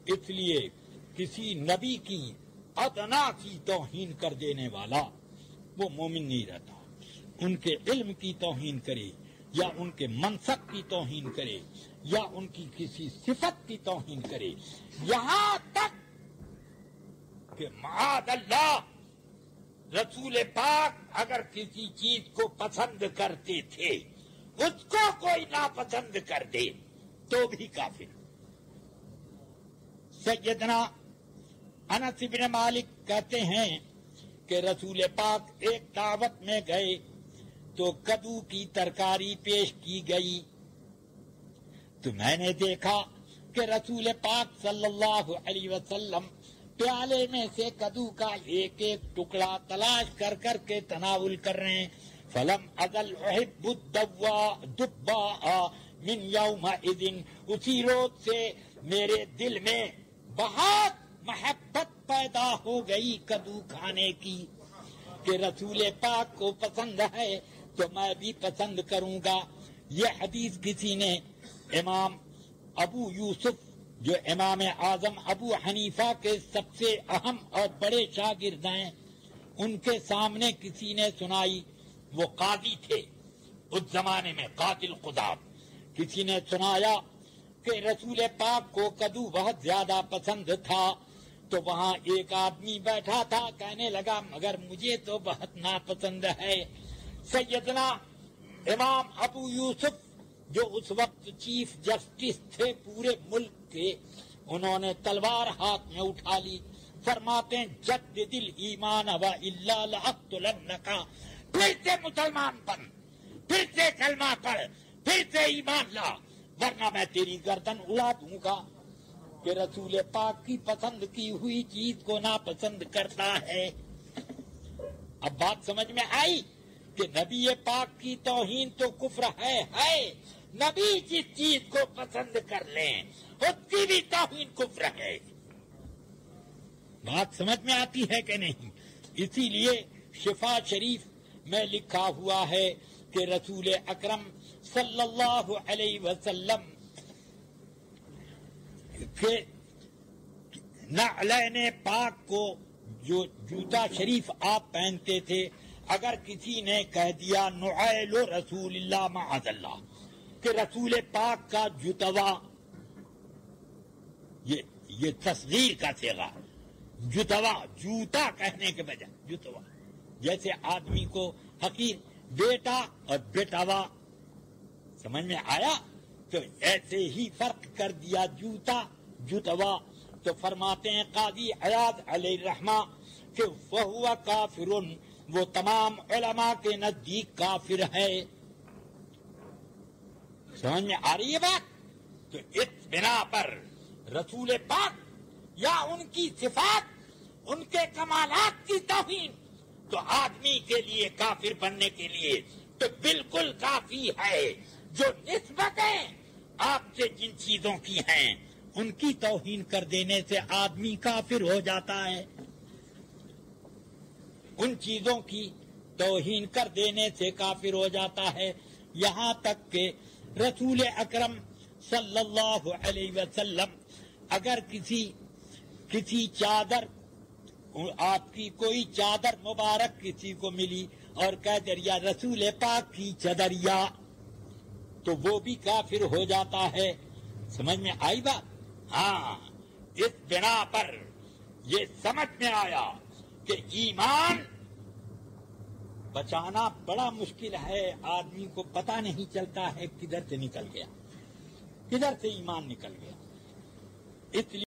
اس لیے کسی نبی کی ادنا سی توہین کر دینے والا وہ مومن نہیں رہتا. ان کے علم کی توہین کرے یا ان کے منصب کی توہین کرے یا ان کی کسی صفت کی توہین کرے، یہاں تک کہ معاذ اللہ رسول پاک اگر کسی چیز کو پسند کرتے تھے اس کو کوئی ناپسند کر دے تو بھی کافر. سیدنا انس بن مالک کہتے ہیں کہ رسول پاک ایک دعوت میں گئے تو کدو کی ترکاری پیش کی گئی تو میں نے دیکھا کہ رسول پاک صلی اللہ علیہ وسلم پیالے میں سے کدو کا ایک ایک ٹکڑا تلاش کر کر کے تناول کر رہے ہیں. فلم ازل احب الدباء من یومئذ، اسی روز سے میرے دل میں بہت محبت پیدا ہو گئی کدو کھانے کی کہ رسول پاک کو پسند ہے تو میں بھی پسند کروں گا. یہ حدیث کسی نے امام ابو یوسف جو امام اعظم ابو حنیفہ کے سب سے اہم اور بڑے شاگرد ہیں ان کے سامنے کسی نے سنائی. وہ قاضی تھے اس زمانے میں، قاضی القضات. کسی نے سنایا کہ رسول پاک کو کدو بہت زیادہ پسند تھا تو وہاں ایک آدمی بیٹھا تھا کہنے لگا مگر مجھے تو بہت ناپسند ہے. سیدنا امام ابو یوسف جو اس وقت چیف جسٹس تھے پورے ملک کے، انہوں نے تلوار ہاتھ میں اٹھا لی. فرماتے ہیں جدد الایمان والا لاقتلنک، پھر سے مسلمان بن، پھر سے کلمہ پڑھ، پھر سے ایمان لا ورنہ میں تیری گردن اڑا دوں گا. کہ رسول پاک کی پسند کی ہوئی چیز کو ناپسند کرتا ہے. اب بات سمجھ میں آئی کہ نبی پاک کی توہین تو کفر ہے. نبی جس چیز کو پسند کر لیں اس کی بھی توہین کفر ہے. بات سمجھ میں آتی ہے کہ نہیں؟ اسی لیے شفا شریف میں لکھا ہوا ہے کہ رسول اکرم صلی اللہ علیہ وسلم کہ نعلین پاک کو جو جوتا شریف آپ پہنتے تھے اگر کسی نے کہہ دیا نعیل رسول اللہ معاذ اللہ کہ رسول پاک کا جتوا، یہ تصغیر کا صیغہ، جتوا جوتا کہنے کے بجائے جتوا، جیسے آدمی کو حقیر بیٹا اور بیٹاوا، سمجھ میں آیا؟ تو ایسے ہی فرق کر دیا جوتا جتوا. تو فرماتے ہیں قاضی عیاض علیہ الرحمہ کہ فہو کافر، وہ تمام علماء کے نزدیک کافر ہے. سمجھ میں آ رہی ہے بات؟ تو اس بنا پر رسول پاک یا ان کی صفات، ان کے کمالات کی توہین تو آدمی کے لیے کافر بننے کے لیے تو بالکل کافی ہے. جو نسبتیں آپ سے جن چیزوں کی ہیں ان کی توہین کر دینے سے آدمی کافر ہو جاتا ہے. ان چیزوں کی توہین کر دینے سے کافر ہو جاتا ہے. یہاں تک کہ رسول اکرم صلی اللہ علیہ وسلم اگر کسی چادر، آپ کی کوئی چادر مبارک کسی کو ملی اور کہہ دریا رسول پاک کی چادریا، تو وہ بھی کافر ہو جاتا ہے. سمجھ میں آئی بات؟ ہاں، اس بنا پر یہ سمجھ میں آیا کہ ایمان بچانا بڑا مشکل ہے. آدمی کو پتہ نہیں چلتا ہے کدھر سے نکل گیا، کدھر سے ایمان نکل گیا. اس لیے